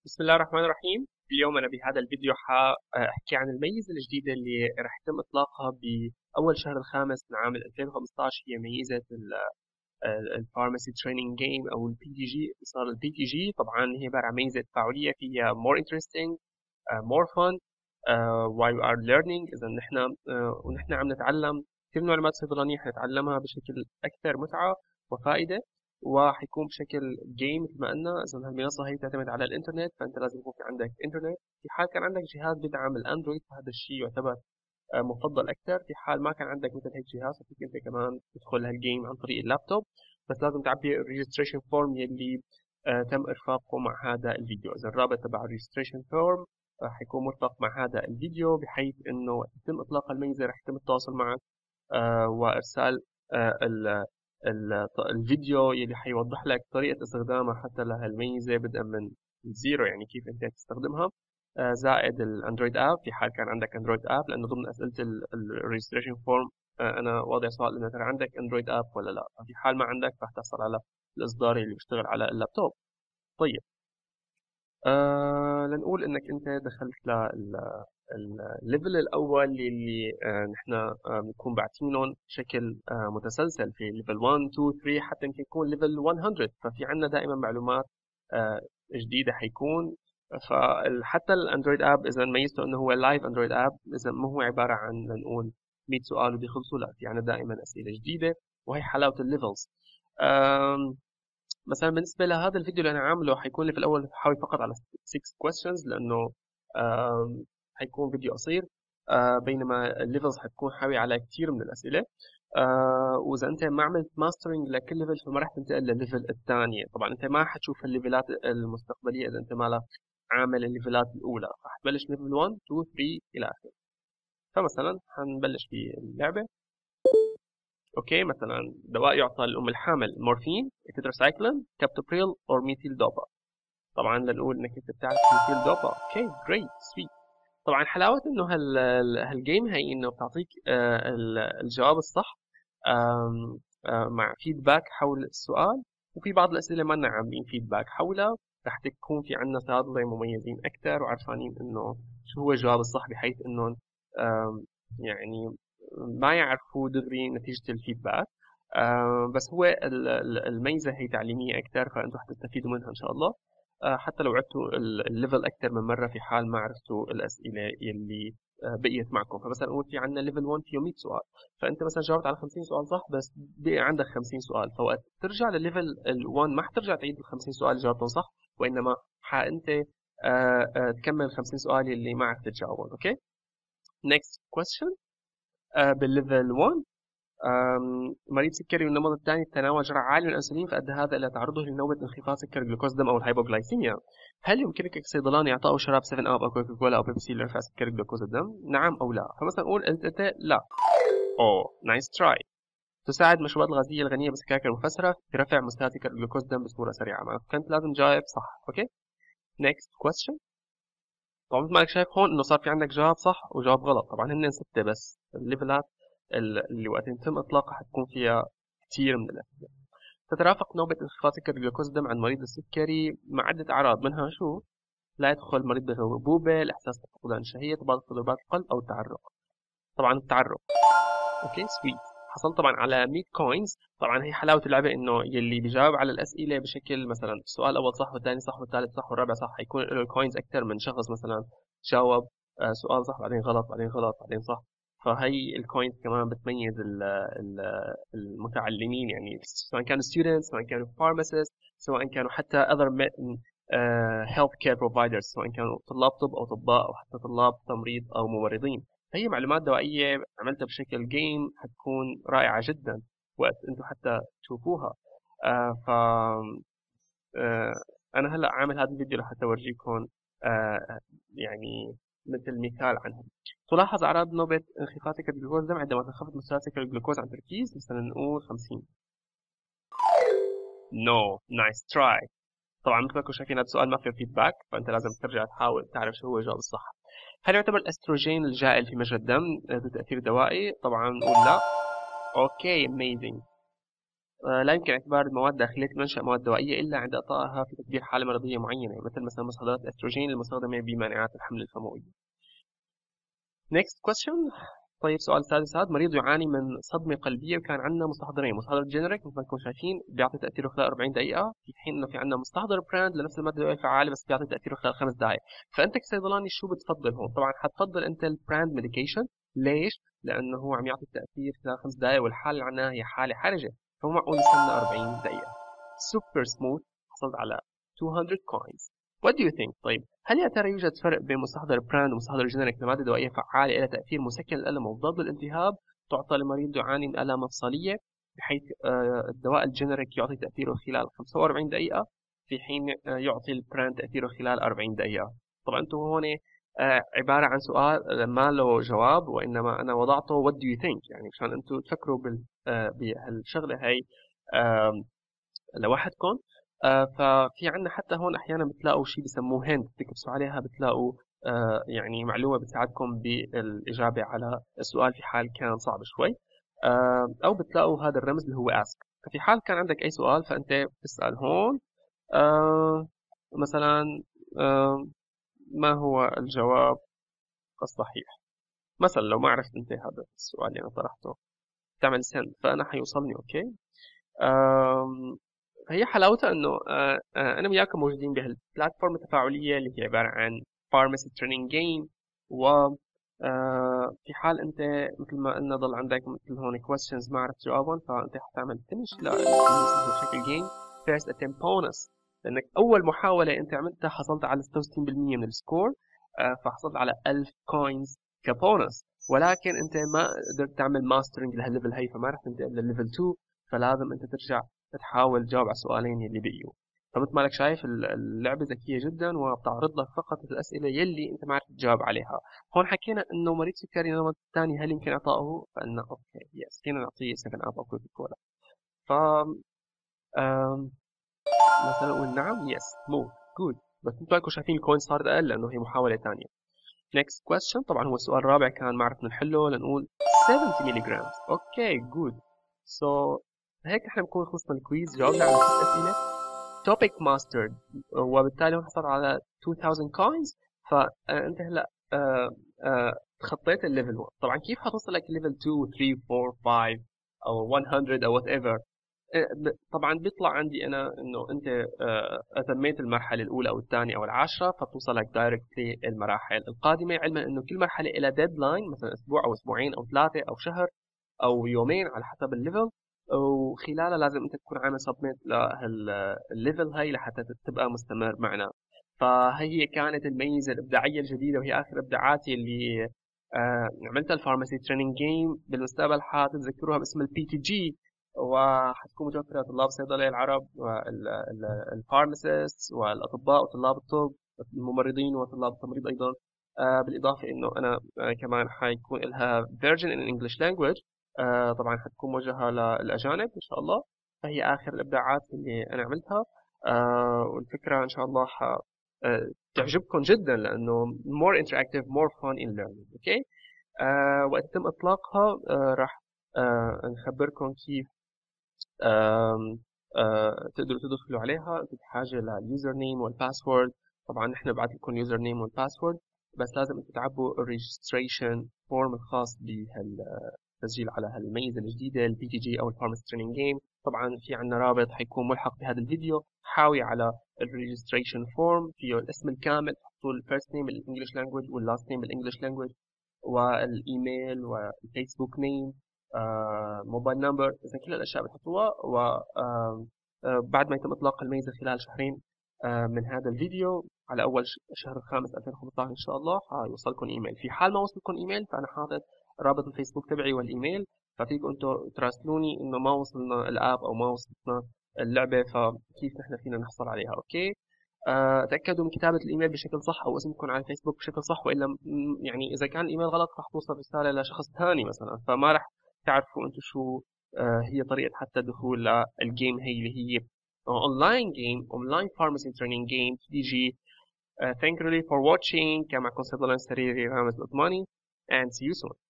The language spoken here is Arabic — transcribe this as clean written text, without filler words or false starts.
بسم الله الرحمن الرحيم. اليوم أنا بهذا الفيديو حأحكي عن الميزة الجديدة اللي رح يتم إطلاقها بأول شهر الخامس من عام 2015. هي ميزة الفارماسي تريننج جيم أو البي تي جي، اختصار البي تي جي. طبعا هي عبارة عن ميزة تفاعلية فيها more interesting, more fun, while we are learning. إذا نحن ونحن عم نتعلم كل معلومات صيدلانية حنتعلمها بشكل أكثر متعة وفائدة، وحيكون بشكل جيم. مثل ما قلنا، إذا المنصة هي تعتمد على الإنترنت، فأنت لازم يكون في عندك إنترنت. في حال كان عندك جهاز بيدعم الأندرويد فهذا الشيء يعتبر مفضل أكثر. في حال ما كان عندك مثل هيك جهاز فيك أنت كمان تدخل هالجيم عن طريق اللابتوب، بس لازم تعبي الريجستريشن فورم يلي تم إرفاقه مع هذا الفيديو. إذا الرابط تبع الريجستريشن فورم راح يكون مرفق مع هذا الفيديو، بحيث إنه يتم إطلاق الميزة. راح يتم التواصل معك وإرسال الفيديو يلي حيوضح لك طريقة استخدامها حتى لهالميزة، بدءا من الزيرو، يعني كيف أنت تستخدمها، زائد الاندرويد اب في حال كان عندك اندرويد اب. لانه ضمن اسئله الريجستريشن فورم انا واضع سؤال انه ترى عندك اندرويد اب ولا لا. في حال ما عندك راح تحصل على الاصدار اللي بيشتغل على اللابتوب. طيب، لنقول انك انت دخلت الليفل الاول اللي نحن بنكون باعتينهم بشكل متسلسل في ليفل 1 2 3 حتى يمكن يكون ليفل 100. ففي عندنا دائما معلومات آه، جديده حيكون. فحتى الاندرويد اب اذا ميزته انه هو لايف اندرويد اب، اذا مو هو عباره عن لنقول 100 سؤال وبيخلصوا، لا، في عندنا دائما اسئله جديده، وهي حلاوه الليفلز. مثلا بالنسبة لهذا الفيديو اللي أنا عامله حيكون لي في الأول حاوي فقط على 6 questions، لأنه حيكون فيديو قصير. بينما الليفلز حتكون حاوي على كثير من الأسئلة. وإذا أنت ما عملت ماسترنج لكل ليفل فما راح تنتقل للليفل الثانية. طبعا أنت ما حتشوف الليفلات المستقبلية إذا أنت ما لا عامل الليفلات الأولى. راح تبلش ليفل 1 2 3 إلى آخره. فمثلا حنبلش باللعبة. اوكي، مثلا دواء يعطى للام الحامل: مورفين، تتراسايكلين، كابتوبريل او ميثيل دوبا. طبعا لنقول انك انت بتعرف ميثيل دوبا. اوكي، جريت سويت. طبعا حلاوه انه هالجيم هي انه بتعطيك الجواب الصح مع فيدباك حول السؤال. وفي بعض الاسئله ما لنا عاملين فيدباك حولها، رح تكون في عنا صيادله مميزين اكثر وعارفانين انه شو هو الجواب الصح، بحيث انه يعني ما يعرفوا دغري نتيجة الفيدباك. بس هو الميزة هي تعليمية أكثر، فأنتم حتستفيدوا منها إن شاء الله. حتى لو عدتوا الليفل أكثر من مرة في حال ما عرفتوا الأسئلة يلي بقيت معكم. فمثلا نقول في عندنا ليفل 1 فيه 100 سؤال، فأنت مثلا جاوبت على 50 سؤال صح، بس بقي عندك 50 سؤال. فوقت ترجع لليفل ال 1 ما حترجع تعيد ال 50 سؤال اللي جاوبتهم صح، وإنما أنت تكمل ال 50 سؤال اللي ما عرفت تجاوبهم. أوكي، next question. بالليفل 1، مريض سكري من النمط الثاني تناول جرعة عالية من الأنسولين، فأدى هذا إلى تعرضه لنوبة انخفاض سكر جلوكوز الدم أو الهايبوغلايسيميا. هل يمكنك كصيدلاني إعطائه شراب 7 أب أو كوكا كولا أو بيبسي لرفع سكر جلوكوز الدم؟ نعم أو لا. فمثلا نقول أنت لا. أوه، نايس تراي. تساعد المشروبات الغازية الغنية بالسكاكر المفسرة في رفع مستوى سكر جلوكوز الدم بصورة سريعة. ما كنت لازم جاوب صح. أوكي، next question. طبعا مثل ما انك شايف هون انه صار في عندك جواب صح وجواب غلط. طبعا هن ستة، بس الليفلات اللي وقت يتم اطلاقها حتكون فيها كثير من الاسئله. تترافق نوبة انخفاض سكر جلوكوز الدم عند مريض السكري مع عدة أعراض، منها شو؟ لا يدخل المريض بغيبوبة، الإحساس بفقدان الشهية، تباطؤ ضربات القلب، أو التعرق. طبعا التعرق. اوكي سويت. حصلت طبعا على 100 كوينز. طبعا هي حلاوه اللعبه انه يلي بيجاوب على الاسئله بشكل مثلا السؤال الاول صح والثاني صح والثالث صح والرابع صح، حيكون له الكوينز اكثر من شخص مثلا جاوب سؤال صح بعدين غلط بعدين غلط بعدين صح. فهي الكوينز كمان بتميز المتعلمين، يعني سواء كانوا students، سواء كانوا pharmacists، سواء كانوا حتى other health care providers، سواء كانوا طلاب طب او اطباء او حتى طلاب تمريض او ممرضين. هي معلومات دوائية عملتها بشكل جيم حتكون رائعة جدا وقت انتم حتى تشوفوها. ف آه انا هلا عامل هذا الفيديو لحتى اورجيكم يعني مثل مثال عنها. تلاحظ اعراض نوبة انخفاض سكر الجلوكوز الدم عندما تنخفض مستوى سكر الجلوكوز عن تركيز مثلا نقول 50. نو، نايس تراي. طبعا مثل ما انكم شايفين هذا السؤال ما فيه فيدباك، فانت لازم ترجع تحاول تعرف شو هو الجواب الصح. هل يعتبر الاستروجين الجائل في مجرى الدم ذو تأثير دوائي؟ طبعا نقول لا. اوكي، اميزنج. لا يمكن اعتبار المواد داخلية المنشأ مواد دوائية إلا عند إعطائها في تدبير حالة مرضية معينة، مثل مثلا مستحضرات الأستروجين المستخدمة بمانعات الحمل الفموي. Next question. طيب سؤال سادس، هذا مريض يعاني من صدمة قلبية وكان عندنا مستحضرين، مستحضر جينيريك مثل ما انكم شايفين بيعطي تأثيره خلال 40 دقيقة، في حين انه في عندنا مستحضر براند لنفس المادة الدوائية الفعالة بس بيعطي تأثيره خلال 5 دقائق. فأنت كصيدلاني شو بتفضل هون؟ طبعا حتفضل أنت البراند ميديكيشن. ليش؟ لأنه هو عم يعطي التأثير خلال 5 دقائق والحالة اللي عندنا هي حالة حرجة، فهو معقول نستنى 40 دقيقة. سوبر سموث، حصلت على 200 coins. What do you think؟ طيب هل يا ترى يوجد فرق بين مستحضر براند ومستحضر جينيريك لمادة دوائية فعالة لها تأثير مسكن للألم ومضاد للالتهاب تعطى لمريض يعاني من آلام مفصلية، بحيث الدواء الجينيريك يعطي تأثيره خلال 45 دقيقة في حين يعطي البراند تأثيره خلال 40 دقيقة؟ طبعا أنتم هون عبارة عن سؤال ما له جواب، وإنما أنا وضعته what do you think، يعني مشان أنتم تفكروا بهالشغلة هي لوحدكم. ففي عندنا حتى هون احيانا بتلاقوا شيء بسموه هند، بتكبسوا عليها بتلاقوا يعني معلومه بتساعدكم بالاجابه على السؤال في حال كان صعب شوي، او بتلاقوا هذا الرمز اللي هو اسك. ففي حال كان عندك اي سؤال فانت بتسال هون مثلا ما هو الجواب الصحيح. مثلا لو ما عرفت انت هذا السؤال اللي انا طرحته تعمل سند فانا حيوصلني اوكي. فهي حلاوتها انه انا وياكم موجودين بهالبلاتفورم التفاعليه اللي هي عباره عن فارماسي تريننج جيم، و في حال انت مثل ما قلنا ضل عندك مثل هون questions ما عرفت جوابهم فانت حتعمل فينش بشكل جيم فيرست اتمpt بونس، لانك اول محاوله انت عملتها حصلت على 66% من السكور، فحصلت على 1000 كوينز كبونس، ولكن انت ما قدرت تعمل ماسترنج لهالليفل هي فما رح تنتقل للليفل 2، فلازم انت ترجع تحاول تجاوب على السؤالين اللي بقيوا. فمثل ما لك شايف اللعبة ذكية جدا وبتعرض لك فقط الأسئلة يلي أنت ما عرفت تجاوب عليها. هون حكينا إنه مريض سكري النوع الثاني هل يمكن إعطائه؟ فقلنا أوكي يس فينا نعطيه 7 أب أو كوكا كولا. ف آم، مثلا نقول نعم يس مو جود، بس انتوا هيكم شايفين الكوين صارت أقل لأنه هي محاولة ثانية. next question، طبعا هو السؤال الرابع كان ما عرفنا نحله، لنقول 70 ملغ. اوكي جود. سو هيك احنا بنكون خلصنا الكويز، جاوبنا على 6 أسئلة topic mastered، وبالتالي هون حصل على 2000 coins. فانت هلا تخطيت الليفل 1. طبعا كيف حتوصل لك ليفل 2 3 4 5 او 100 او وات ايفر؟ طبعا بيطلع عندي انا انه انت اتميت المرحله الاولى او الثانيه او العاشره فبتوصلك دايركتلي المراحل القادمه، علما انه كل مرحله لها ديدلاين مثلا اسبوع او اسبوعين او ثلاثه او شهر او يومين على حسب الليفل، وخلالها لازم انت تكون عامل سبميت لهالليفل هاي لحتى تبقى مستمر معنا. فهي كانت الميزه الابداعيه الجديده وهي اخر ابداعاتي اللي عملتها الفارماسي تريننج جيم. بالمستقبل حتتذكروها باسم البي تي جي، وحتكون متوفرة لطلاب الصيدلة العرب والفارماسيست والأطباء وطلاب الطب الممرضين وطلاب التمريض أيضا. بالإضافة إنه أنا كمان حيكون لها version in English language، طبعا حتكون موجهة للأجانب إن شاء الله. فهي آخر الإبداعات اللي أنا عملتها، والفكرة إن شاء الله تعجبكم جدا لأنه more interactive more fun in learning. أوكي. وقت يتم إطلاقها راح نخبركم كيف تقدروا تدخلوا عليها. انتم بحاجه لليوزر نيم والباسورد. طبعا نحن بعت لكم يوزر نيم والباسورد، بس لازم انتم تعبوا الريجستريشن فورم الخاص بهالتسجيل على هالميزه الجديده البي تي جي او الفارماسي تريننج جيم. طبعا في عندنا رابط حيكون ملحق بهذا الفيديو حاوي على الريجستريشن فورم، فيه الاسم الكامل، تحطوا الفيرست نيم بالانجلش لانجويج واللاست نيم بالانجلش لانجويج والايميل والفيسبوك نيم موبايل نمبر، اذا كل الاشياء بتحطوها. و بعد ما يتم اطلاق الميزه خلال شهرين من هذا الفيديو على اول شهر الخامس 2015 ان شاء الله حيوصلكم ايميل. في حال ما وصلكم ايميل فانا حاطط رابط الفيسبوك تبعي والايميل، ففيكم انتم تراسلوني انه ما وصلنا الاب او ما وصلتنا اللعبه فكيف نحن فينا نحصل عليها. اوكي. تأكدوا من كتابة الإيميل بشكل صح أو اسمكم على الفيسبوك بشكل صح، وإلا يعني إذا كان الإيميل غلط راح توصل رسالة لشخص ثاني مثلا، فما راح تعرفوا أنتم شو هي طريقة حتى الدخول للجيم هي اللي هي أونلاين جيم، أونلاين فارماسي تريننج جيم تي جي. Thank you really for watching. كان معكم صيدلان سريري رامز الأطماني and see you soon.